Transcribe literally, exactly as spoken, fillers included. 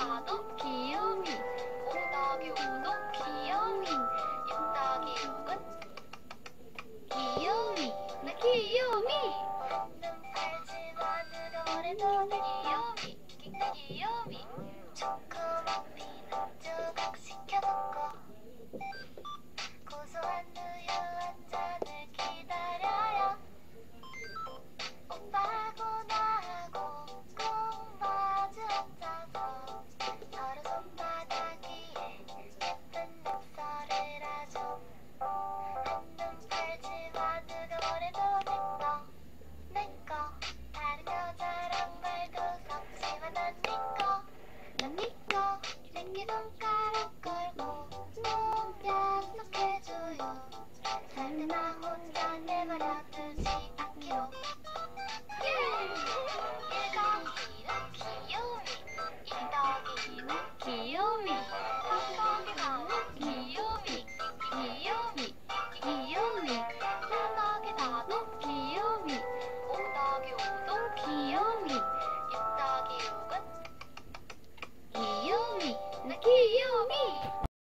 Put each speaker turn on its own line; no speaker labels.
사도 귀요미, 오 더하기 오도 귀요미, 육 더하기 육은 귀요미. 나 귀요미. 한눈 팔지마 그래도 귀요미. 귀요미. 초코머피는 조각 시켜놓고 고소한 우유 한 잔을 기다려요. 오빠하고 나하고 꼭 마주 앉아서 서로 손바닥 위에 예쁜 낙서를 하죠. 한눈 팔지마 누가 뭐래도 내꺼 내꺼 다른 여자랑 말도 섞지만 난 니꺼 난 니꺼 새끼손가락 걸고 꼭 약속해줘요. 절대 나 혼자 내버려두지 않기로. 일 더하기는 귀요미, 이 더하기는 귀요미, 삼 더하기 사는 귀요미, 귀요미, 귀요미, 사 더하기 사도 귀요미, 오 더하기 오도 귀요미, 육 더하기 육은 귀요미. 나 귀요미.